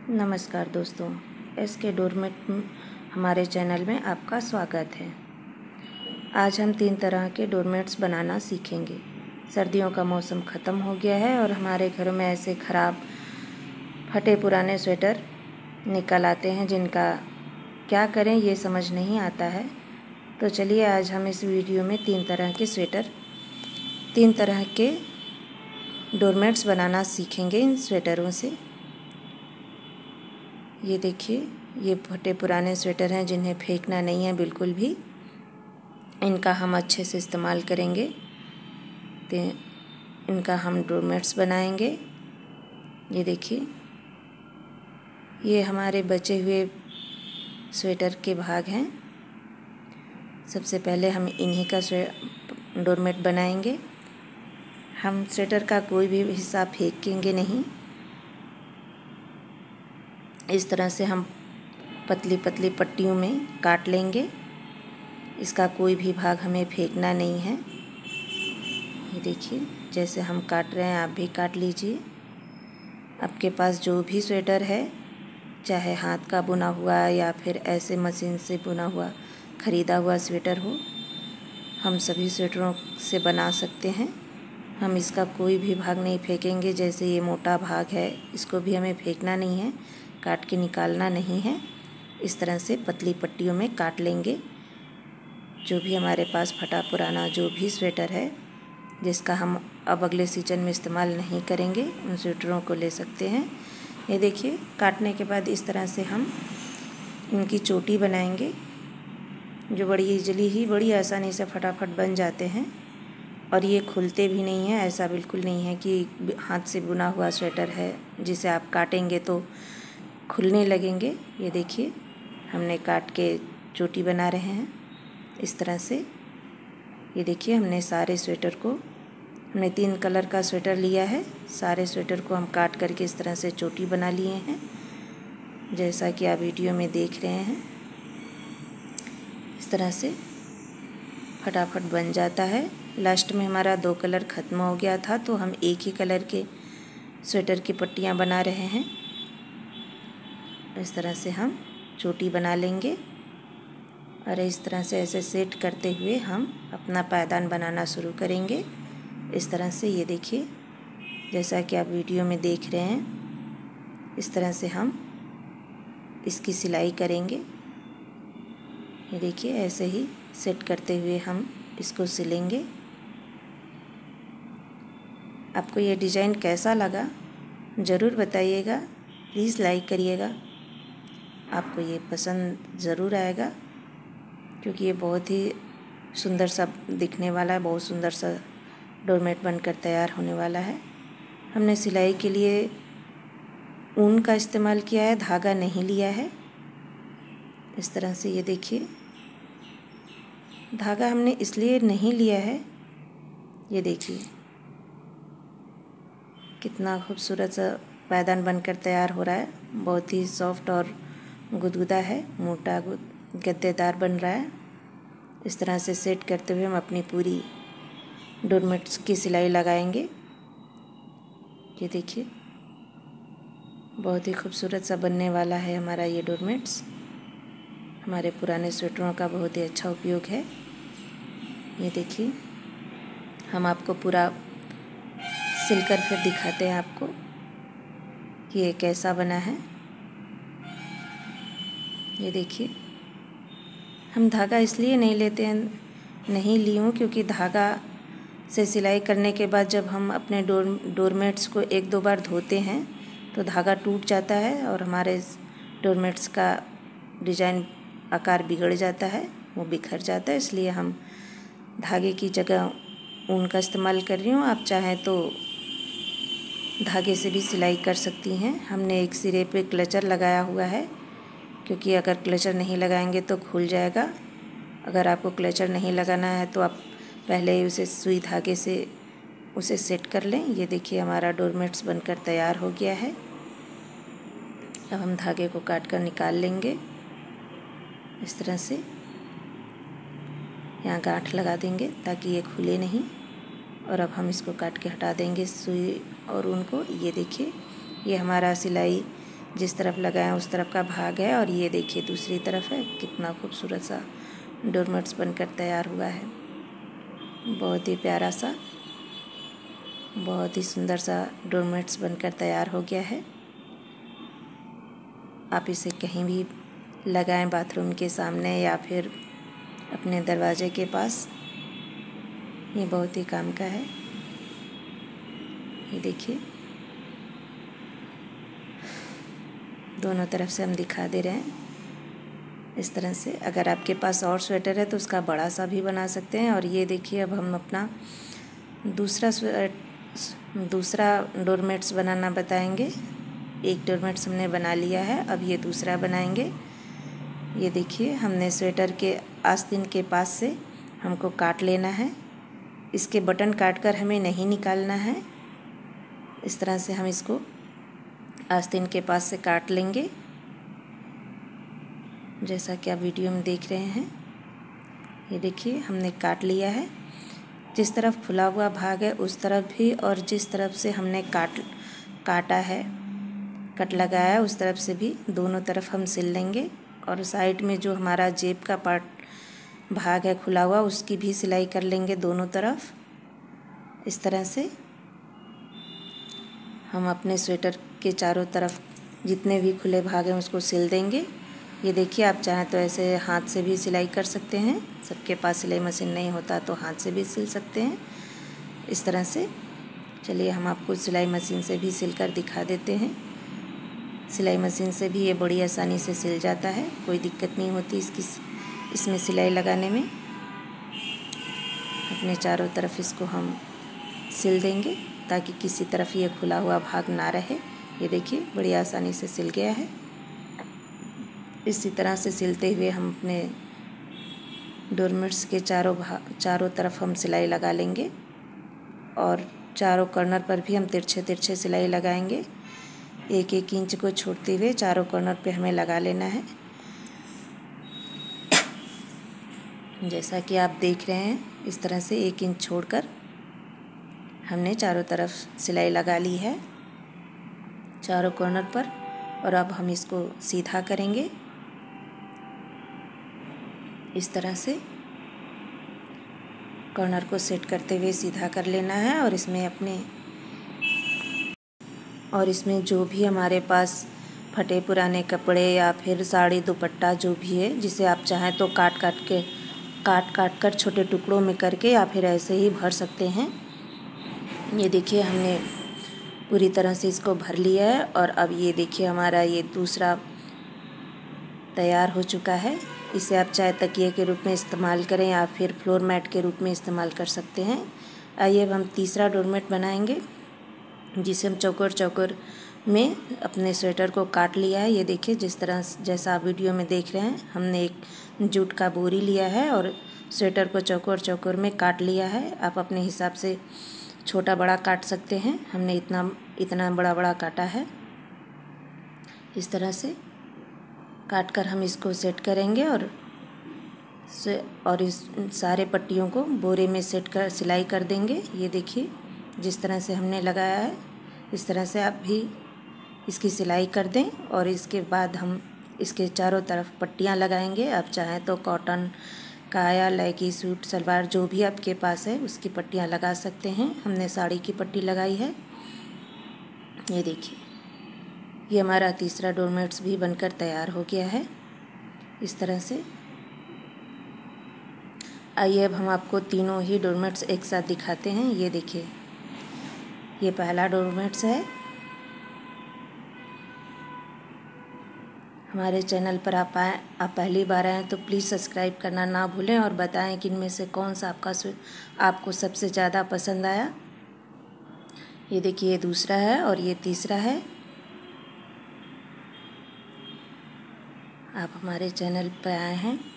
नमस्कार दोस्तों, SK doormat हमारे चैनल में आपका स्वागत है। आज हम 3 तरह के डोरमेट्स बनाना सीखेंगे। सर्दियों का मौसम ख़त्म हो गया है और हमारे घरों में ऐसे ख़राब फटे पुराने स्वेटर निकल आते हैं जिनका क्या करें ये समझ नहीं आता है। तो चलिए आज हम इस वीडियो में 3 तरह के डोरमेट्स बनाना सीखेंगे इन स्वेटरों से। ये देखिए, ये फटे पुराने स्वेटर हैं जिन्हें फेंकना नहीं है बिल्कुल भी। इनका हम अच्छे से इस्तेमाल करेंगे तो इनका हम डोरमेट्स बनाएंगे। ये देखिए, ये हमारे बचे हुए स्वेटर के भाग हैं। सबसे पहले हम इन्हीं का डोरमेट बनाएंगे। हम स्वेटर का कोई भी हिस्सा फेंकेंगे नहीं। इस तरह से हम पतली पतली पट्टियों में काट लेंगे। इसका कोई भी भाग हमें फेंकना नहीं है। ये देखिए, जैसे हम काट रहे हैं आप भी काट लीजिए। आपके पास जो भी स्वेटर है, चाहे हाथ का बुना हुआ या फिर ऐसे मशीन से बुना हुआ ख़रीदा हुआ स्वेटर हो, हम सभी स्वेटरों से बना सकते हैं। हम इसका कोई भी भाग नहीं फेंकेंगे। जैसे ये मोटा भाग है, इसको भी हमें फेंकना नहीं है, काट के निकालना नहीं है। इस तरह से पतली पट्टियों में काट लेंगे। जो भी हमारे पास फटा पुराना जो भी स्वेटर है जिसका हम अब अगले सीजन में इस्तेमाल नहीं करेंगे, उन स्वेटरों को ले सकते हैं। ये देखिए, काटने के बाद इस तरह से हम इनकी चोटी बनाएंगे जो बड़ी आसानी से फटाफट बन जाते हैं। और ये खुलते भी नहीं हैं। ऐसा बिल्कुल नहीं है कि हाथ से बुना हुआ स्वेटर है जिसे आप काटेंगे तो खुलने लगेंगे। ये देखिए, हमने काट के चोटी बना रहे हैं इस तरह से। ये देखिए, हमने सारे स्वेटर को, हमने 3 कलर का स्वेटर लिया है। सारे स्वेटर को हम काट करके इस तरह से चोटी बना लिए हैं, जैसा कि आप वीडियो में देख रहे हैं। इस तरह से फटाफट बन जाता है। लास्ट में हमारा 2 कलर ख़त्म हो गया था तो हम एक ही कलर के स्वेटर की पट्टियाँ बना रहे हैं। इस तरह से हम चोटी बना लेंगे और इस तरह से ऐसे सेट करते हुए हम अपना पायदान बनाना शुरू करेंगे। इस तरह से ये देखिए, जैसा कि आप वीडियो में देख रहे हैं, इस तरह से हम इसकी सिलाई करेंगे। ये देखिए, ऐसे ही सेट करते हुए हम इसको सिलेंगे। आपको ये डिज़ाइन कैसा लगा ज़रूर बताइएगा। प्लीज़ लाइक करिएगा। आपको ये पसंद ज़रूर आएगा क्योंकि ये बहुत ही सुंदर सा दिखने वाला है। बहुत सुंदर सा डोरमेट बनकर तैयार होने वाला है। हमने सिलाई के लिए ऊन का इस्तेमाल किया है, धागा नहीं लिया है। इस तरह से ये देखिए, धागा हमने इसलिए नहीं लिया है, ये देखिए कितना खूबसूरत सा पायदान बनकर तैयार हो रहा है। बहुत ही सॉफ्ट और गुदगुदा है, मोटा गद्देदार बन रहा है। इस तरह से सेट करते हुए हम अपनी पूरी डोरमेट्स की सिलाई लगाएंगे। ये देखिए, बहुत ही खूबसूरत सा बनने वाला है हमारा ये डोरमेट्स। हमारे पुराने स्वेटरों का बहुत ही अच्छा उपयोग है। ये देखिए, हम आपको पूरा सिलकर फिर दिखाते हैं आपको कि ये कैसा बना है। ये देखिए, हम धागा इसलिए नहीं लेते हैं, नहीं ली हूँ क्योंकि धागा से सिलाई करने के बाद जब हम अपने डोरमेट्स को 1-2 बार धोते हैं तो धागा टूट जाता है और हमारे डोरमेट्स का डिज़ाइन आकार बिगड़ जाता है, वो बिखर जाता है। इसलिए हम धागे की जगह ऊन का इस्तेमाल कर रही हूँ। आप चाहें तो धागे से भी सिलाई कर सकती हैं। हमने एक सिरे पे क्लचर लगाया हुआ है क्योंकि अगर क्लचर नहीं लगाएंगे तो खुल जाएगा। अगर आपको क्लचर नहीं लगाना है तो आप पहले ही उसे सुई धागे से उसे सेट कर लें। ये देखिए, हमारा डोरमेट्स बनकर तैयार हो गया है। अब हम धागे को काट कर निकाल लेंगे। इस तरह से यहाँ गांठ लगा देंगे ताकि ये खुले नहीं। और अब हम इसको काट के हटा देंगे सुई और ऊन को। ये देखिए, ये हमारा सिलाई जिस तरफ लगाएं उस तरफ का भाग है। और ये देखिए दूसरी तरफ है, कितना खूबसूरत सा डोरमेट्स बनकर तैयार हुआ है। बहुत ही प्यारा सा, बहुत ही सुंदर सा डोरमेट्स बनकर तैयार हो गया है। आप इसे कहीं भी लगाएं, बाथरूम के सामने या फिर अपने दरवाजे के पास, ये बहुत ही काम का है। ये देखिए दोनों तरफ से हम दिखा दे रहे हैं इस तरह से। अगर आपके पास और स्वेटर है तो उसका बड़ा सा भी बना सकते हैं। और ये देखिए अब हम अपना दूसरा डोरमेट्स बनाना बताएंगे। एक डोरमेट्स हमने बना लिया है, अब ये दूसरा बनाएंगे। ये देखिए हमने स्वेटर के आस्तीन के पास से हमको काट लेना है। इसके बटन काटकर हमें नहीं निकालना है। इस तरह से हम इसको आस्तीन के पास से काट लेंगे, जैसा कि आप वीडियो में देख रहे हैं। ये देखिए हमने काट लिया है। जिस तरफ खुला हुआ भाग है उस तरफ भी, और जिस तरफ से हमने काटा है, कट लगाया है, उस तरफ से भी दोनों तरफ हम सिल लेंगे। और साइड में जो हमारा जेब का भाग है खुला हुआ, उसकी भी सिलाई कर लेंगे दोनों तरफ। इस तरह से हम अपने स्वेटर के चारों तरफ जितने भी खुले भाग हैं उसको सिल देंगे। ये देखिए आप चाहें तो ऐसे हाथ से भी सिलाई कर सकते हैं, सबके पास सिलाई मशीन नहीं होता तो हाथ से भी सिल सकते हैं इस तरह से। चलिए हम आपको सिलाई मशीन से भी सिलकर दिखा देते हैं। सिलाई मशीन से भी ये बड़ी आसानी से सिल जाता है, कोई दिक्कत नहीं होती इसमें सिलाई लगाने में। अपने चारों तरफ इसको हम सिल देंगे ताकि किसी तरफ ये खुला हुआ भाग ना रहे। ये देखिए बड़ी आसानी से सिल गया है। इसी तरह से सिलते हुए हम अपने डोरमेट्स के चारों तरफ हम सिलाई लगा लेंगे। और चारों कॉर्नर पर भी हम तिरछे तिरछे सिलाई लगाएंगे। 1-1 इंच को छोड़ते हुए चारों कॉर्नर पे हमें लगा लेना है। जैसा कि आप देख रहे हैं इस तरह से 1 इंच छोड़कर हमने चारों तरफ सिलाई लगा ली है चारों कॉर्नर पर। और अब हम इसको सीधा करेंगे इस तरह से। कॉर्नर को सेट करते हुए सीधा कर लेना है। और इसमें जो भी हमारे पास फटे पुराने कपड़े या फिर साड़ी दुपट्टा जो भी है, जिसे आप चाहें तो काट काट कर छोटे टुकड़ों में करके या फिर ऐसे ही भर सकते हैं। ये देखिए हमने पूरी तरह से इसको भर लिया है। और अब ये देखिए हमारा ये दूसरा तैयार हो चुका है। इसे आप चाहे तकिए के रूप में इस्तेमाल करें या फिर फ्लोर मैट के रूप में इस्तेमाल कर सकते हैं। आइए अब हम तीसरा डोरमेट बनाएंगे, जिसे हम चौकोर में अपने स्वेटर को काट लिया है। ये देखिए जैसा आप वीडियो में देख रहे हैं, हमने एक जूट का बोरी लिया है और स्वेटर को चौकोर में काट लिया है। आप अपने हिसाब से छोटा बड़ा काट सकते हैं। हमने इतना बड़ा काटा है। इस तरह से काट कर हम इसको सेट करेंगे और इस सारे पट्टियों को बोरे में सेट कर सिलाई कर देंगे। ये देखिए जिस तरह से हमने लगाया है इस तरह से आप भी इसकी सिलाई कर दें। और इसके बाद हम इसके चारों तरफ पट्टियाँ लगाएंगे। आप चाहें तो कॉटन का या लैगी सूट सलवार जो भी आपके पास है उसकी पट्टियाँ लगा सकते हैं। हमने साड़ी की पट्टी लगाई है। ये देखिए ये हमारा तीसरा डोरमेट्स भी बनकर तैयार हो गया है इस तरह से। आइए अब हम आपको तीनों ही डोरमेट्स एक साथ दिखाते हैं। ये देखिए ये पहला डोरमेट्स है। हमारे चैनल पर आप पहली बार आएँ तो प्लीज़ सब्सक्राइब करना ना भूलें और बताएं कि इनमें से कौन सा आपको सबसे ज़्यादा पसंद आया। ये देखिए ये दूसरा है और ये तीसरा है। आप हमारे चैनल पर आए हैं